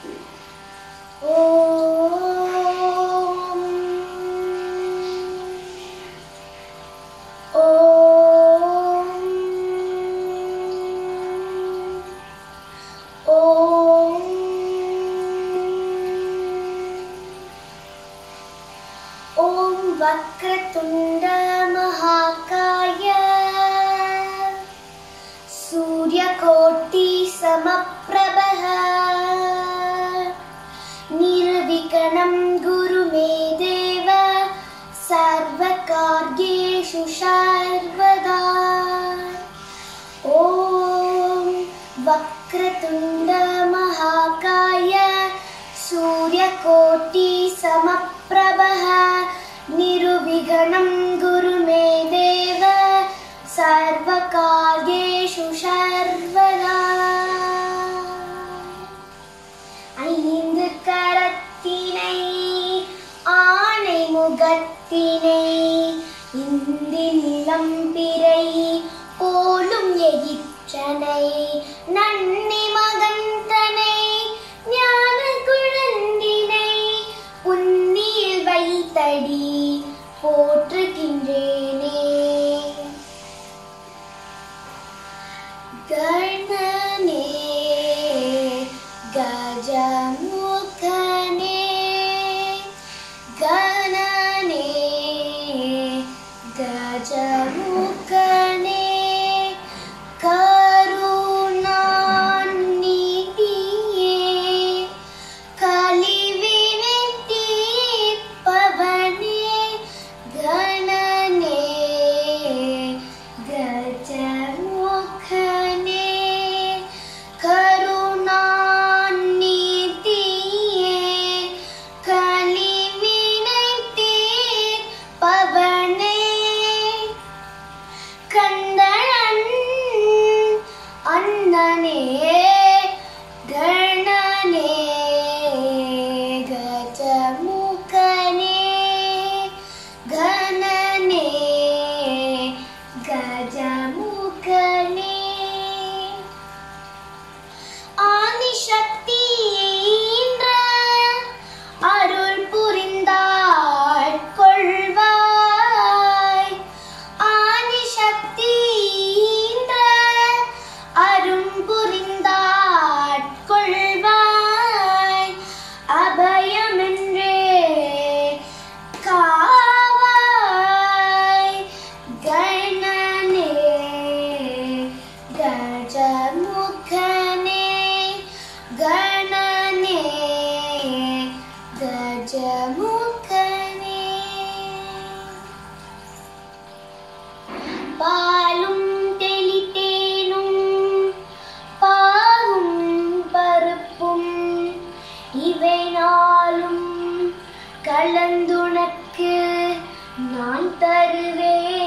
वक्रतुंड महाकाय सूर्यकोटि समप्रभः निर्विघ्नं कुरु मे देव सर्वकार्येषु सर्वदा। ॐ वक्रतुंड महाकाय सूर्यकोटि समप्रभः निर्विघ्नं कुरु मे देव सर्वकार्येषु सर्वदा। ஐந்து கரத்தினை ஆனை முகத்தினை இந்தி நிலம் பிறை போலும் எயிற்றனை நன்னி மகந்தனை ஞான குழந்தினை புன்னியில் வைத்தடி போற்றுகின்றேனே। கணனே கஜமுகனே கணனே கஜமுகனே கருணாநிதியே கலிவினை தீர்ப்பவனே கணனே கஜமுகனே கருணாநிதியே கலிவினை தீர்ப்பவனே கந்தன் அண்ணனே கணனே கஜமுகனே கணனே கஜமுகனே ஆதிசக்தி ஈன்ற அருள் புரிந்தாள் கொள்வாய் ஆதிசக்தி ஈன்ற அருள் புரிந்தாள் கொள்வாய் அபயமென்றே காவாய் கணனே கஜமுகனே கணனே கஜமுகனே பாலும் தெளித்தேனும் பாகும் பருப்பும் இவை நாளும் கலந்துனக்கு நான் தருவேன்